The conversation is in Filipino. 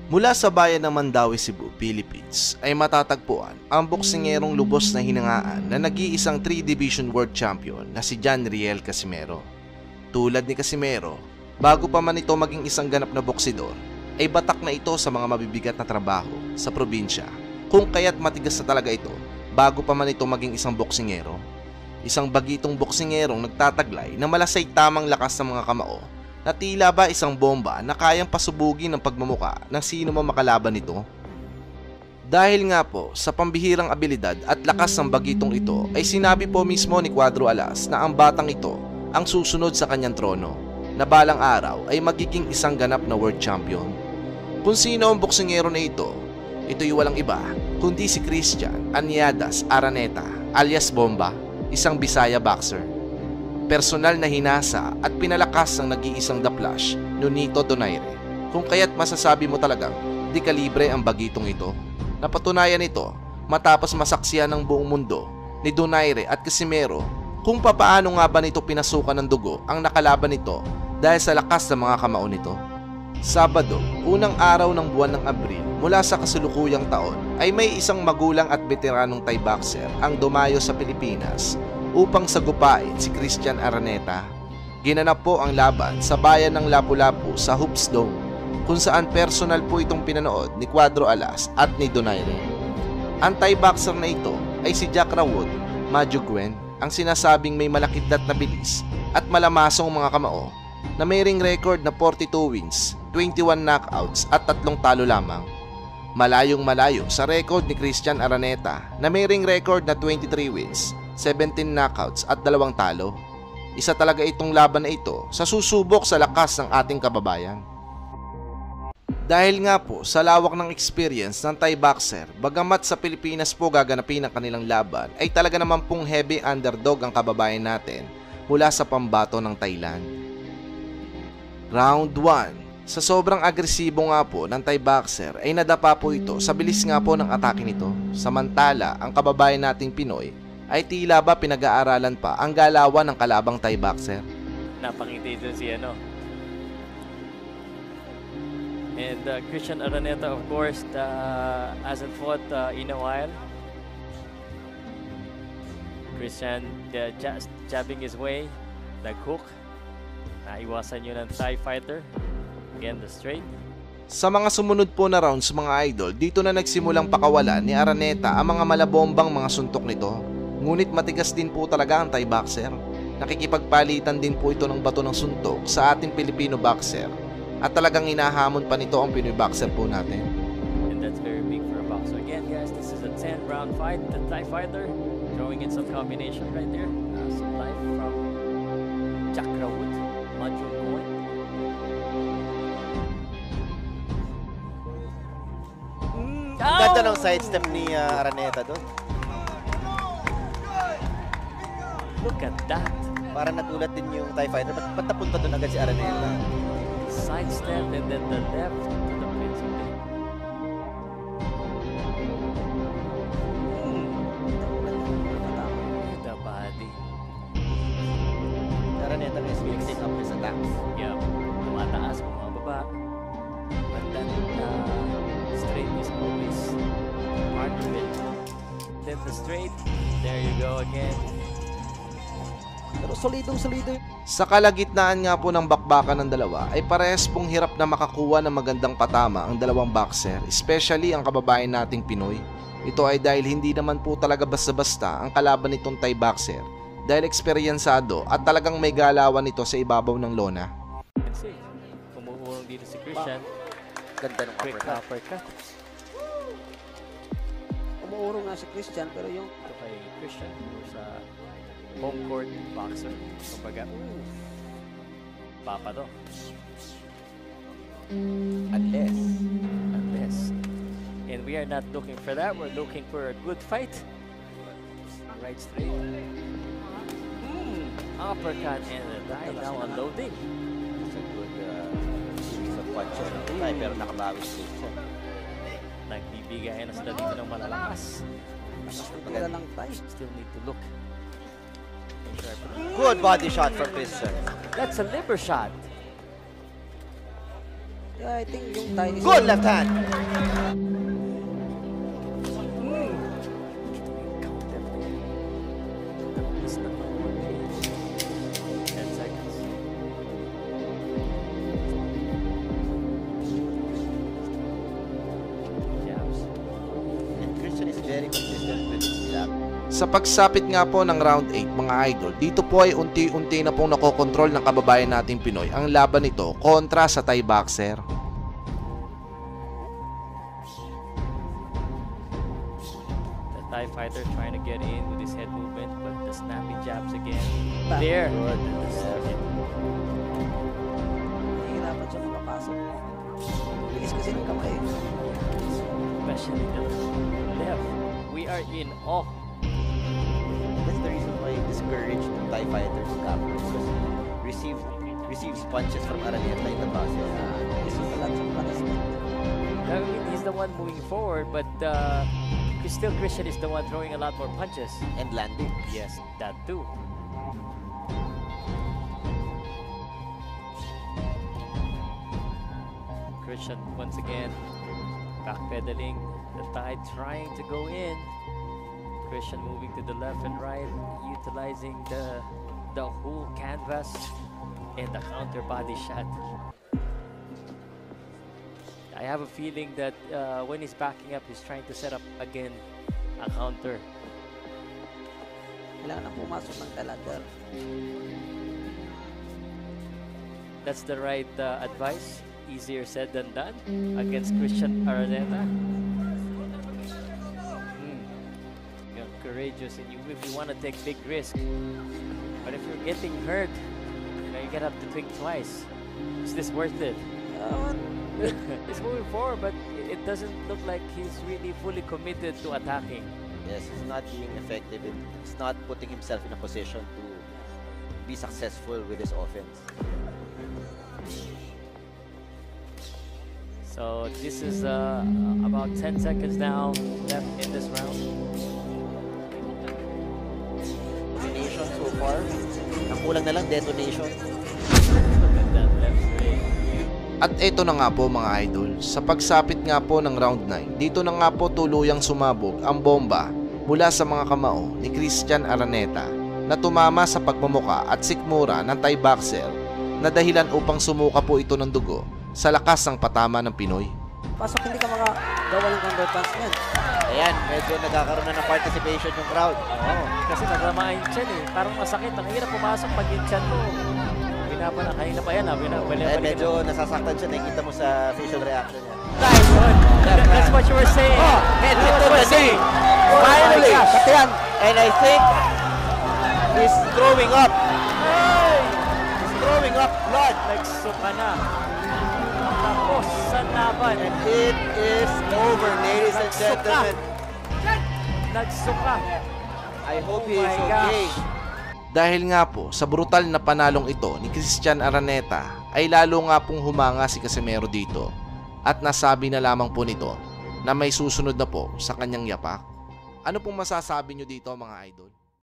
Mula sa bayan ng Mandaue, Cebu, Philippines ay matatagpuan ang boksingerong lubos na hinangaan na nag-iisang 3-division world champion na si John Riel Casimero. Tulad ni Casimero, bago pa man ito maging isang ganap na boksidor, ay batak na ito sa mga mabibigat na trabaho sa probinsya, kung kaya't matigas na talaga ito bago pa man ito maging isang boksingero. Isang bagitong boksingerong nagtataglay na malasay tamang lakas ng mga kamao na tila ba isang bomba na kayang pasubugin ng pagmumuka ng sino man makalaban nito. Dahil nga po sa pambihirang abilidad at lakas ng bagitong ito ay sinabi po mismo ni Cuadro Alas na ang batang ito ang susunod sa kanyang trono na balang araw ay magiging isang ganap na world champion. Kung sino ang boksingero na ito'y walang iba kundi si Christian Aniadas Araneta alias Bomba, isang Bisaya boxer. Personal na hinasa at pinalakas ng nag-iisang The Flash, Nonito Donaire, kung kaya't masasabi mo talagang di kalibre ang bagitong ito. Napatunayan ito matapos masaksihan ng buong mundo ni Donaire at Casimero kung papaano nga ba nito pinasukan ng dugo ang nakalaban nito dahil sa lakas ng mga kamao nito. Sabado, unang araw ng buwan ng Abril mula sa kasulukuyang taon ay may isang magulang at veteranong Thai boxer ang dumayo sa Pilipinas upang sagupain si Christian Araneta. Ginanap po ang laban sa bayan ng Lapu-Lapu sa Hoops Dome, kung saan personal po itong pinanood ni Cuadro Alas at ni Donaire. Ang Thai boxer na ito ay si Jack Rawod Majugwen, ang sinasabing may malakidlat na bilis at malamasong mga kamao na may ring record na 42 wins, 21 knockouts at 3 talo lamang. Malayong malayo sa record ni Christian Araneta na may ring record na 23 wins, 17 knockouts at 2 talo. Isa talaga itong laban na ito sa susubok sa lakas ng ating kababayan. Dahil nga po sa lawak ng experience ng Thai boxer, bagamat sa Pilipinas po gaganapin ang kanilang laban, ay talaga naman pong heavy underdog ang kababayan natin mula sa pambato ng Thailand. Round 1. Sa sobrang agresibo nga po ng Thai boxer ay nadapa po ito sa bilis nga po ng atake nito. Samantala, ang kababayan nating Pinoy ay tila ba pinag-aaralan pa ang galawan ng kalabang Thai boxer. Napangiti dun si And Christian Araneta, of course, hasn't fought in a while. Christian just jabbing his way, nag-hook. Naiwasan yun ng Thai fighter. Again, the straight. Sa mga sumunod po na rounds mga idol, dito na nagsimulang pakawalan ni Araneta ang mga malabombang mga suntok nito. Ngunit matigas din po talaga ang Thai boxer. Nakikipagpalitan din po ito ng bato ng suntok sa ating Pilipino boxer. At talagang hinahamon pa nito ang Pinoy boxer po natin. And that's very big for a boxer. Again guys, this is a 10-round fight. The Thai fighter throwing in some combination right there. Some life from Jack Rawod Majugwen. Ganda ng sidestep ni Araneta doon. Look at that. Para natulad din yung Thai fighter. Ba't napunta doon agad si Araneta? Sidestep and then the left to the principal. The body. Araneta is mixing up his attacks. Yeah. Tumataas mo mga baba. But that straight is always part of it. Then the straight. There you go again. Pero solidong-solido. Sa kalagitnaan nga po ng bakbakan ng dalawa ay parehas pong hirap na makakuha ng magandang patama ang dalawang boxer, especially ang kababayan nating Pinoy. Ito ay dahil hindi naman po talaga basta-basta ang kalaban nitong Thai boxer dahil eksperyensado at talagang may galawan nito sa ibabaw ng lona. See, kumukulong dito si Christian. Ganda ng Quick uppercut. Umuurong nga si Christian pero yung Ito kay Christian sa home court boxer. Kumbaga, papa to. Unless. And we are not looking for that. We're looking for a good fight. Right straight. Uppercut and a dive now unloading. It's a good series of punches ng Thai pero nakabawi si Christian. Nagbibigay na sila dito ng malalakas. tira ng Thai. Still need to look. Good body shot from Christian. That's a liver shot. Yeah, I think yung tie is... Good left hand. Counter. It's not working. 10 seconds. Jabs. And Christian is very consistent with his jab. Sa pagsapit nga po ng round 8 mga idol, dito po ay unti-unti na pong nakokontrol ng kababayan nating Pinoy ang laban nito kontra sa Thai boxer. The Thai fighter trying to get in with his head movement, but the snappy jabs again. There. Nahihirapan siya makapasok. Bilis kasi ng kamay. Especially the left. We are in awe. That's the reason why he discouraged the Thai fighters to capture because he receives punches from Araneta in the process. Gusto talaga sa punishment. I mean, he's the one moving forward, but still Christian is the one throwing a lot more punches. And landing. Yes, that too. Christian once again backpedaling. The Thai trying to go in. Christian moving to the left and right, utilizing the whole canvas and the counter body shot. I have a feeling that when he's backing up, he's trying to set up again a counter. Kailangan na pumasok ng talaga. That's the right advice. Easier said than done against Christian Araneta. You're courageous and if you want to take big risk. But if you're getting hurt, you get up to think twice. Is this worth it? He's moving forward, but it doesn't look like he's really fully committed to attacking. Yes, he's not being effective. He's not putting himself in a position to be successful with his offense. So this is about 10 seconds now left in this round. Domination so far. Ang kulang na lang detonation. Look at that left straight. At eto na nga po mga idol, sa pagsapit nga po ng round 9, dito na nga po tuluyang sumabog ang bomba mula sa mga kamao ni Christian Araneta na tumama sa pagmumuka at sikmura ng Thai boxer na dahilan upang sumuka po ito ng dugo sa lakas ng patama ng Pinoy. Pasok hindi ka makagawa ng counterpunch niyan. Ayan, medyo nagkakaroon na ng participation yung crowd. Oo, kasi naglamaan yung chan eh. Parang masakit. Ang hirap pumasok pag yung chan mo. Binabala, kanina pa yan ha. Eh, medyo nasasaktan siya. Nakikita mo sa facial reaction niya. Nice one. That's what you were saying. Oh, head That's to what you the were knee. saying. Finally! Oh my gosh. Yan. And I think he's throwing up. He's throwing up blood. Nagsuka na. Tapos sa laban. And it is over, ladies and gentlemen. Nagsuka. I hope he Oh is my okay. gosh. Dahil nga po sa brutal na panalong ito ni Christian Araneta ay lalo nga pong humanga si Casimero dito at nasabi na lamang po nito na may susunod na po sa kanyang yapak. Ano pong masasabi nyo dito mga idol?